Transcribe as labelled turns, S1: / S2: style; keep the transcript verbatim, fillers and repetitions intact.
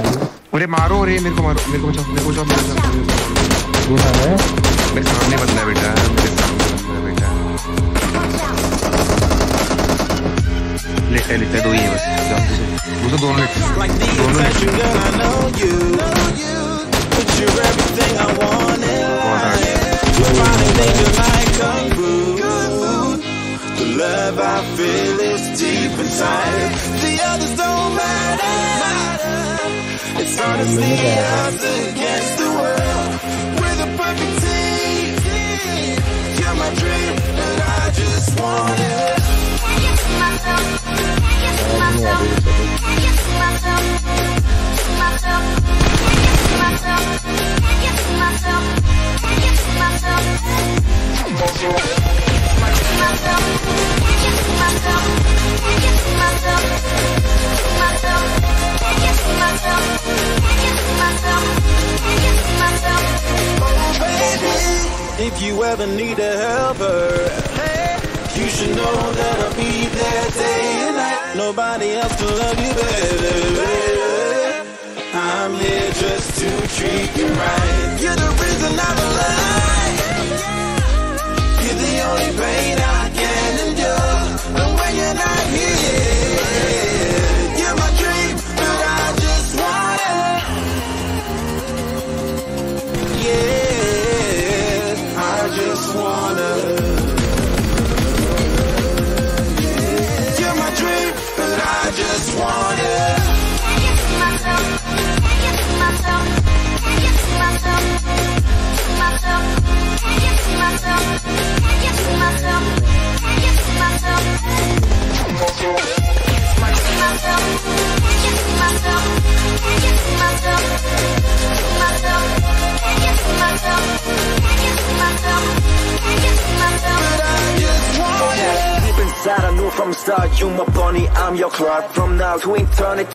S1: अरे मारो रे, मेरे को मारो, मेरे को बचाओ, मेरे को बचाओ, मेरे को बचाओ। मेरे सामने बंदा है बेटा, मेरे सामने बंदा है बेटा। लेटा लेटा दो ही है बस, वो तो दोनों लेटे, दोनों लेटे।
S2: Love I feel is deep inside. The others don't matter. It's honestly us against the world. We're the perfect team. You're my dream, and I just want it. Can you see myself? Can you see myself? Can you see myself? See myself? Can you see myself? Can you see myself? Can you see myself? Myself, can you see myself? Can you see myself? See myself? Can you see myself? Can you see myself? Can you see myself? Oh baby, if you ever need a helper, you should know that I'll be there day and night. Nobody else can love you better. I'm here just to treat you right. You're the reason I'm alive. You're the only pain I can endure. And when you're not here, you're my dream, but I just want it. Yeah, I just wanna. You're my dream, but I just want it. Can you see myself? Can you see myself? Can you see myself? See myself? Can you see myself? Can you see myself? Can you see myself? See myself? Can you see myself? Can you see myself? See myself? Can you see myself? Can you see myself? Can you see myself? But I just want it. Deep inside I knew from the start, you my bunny, I'm your Clark. From now to eternity.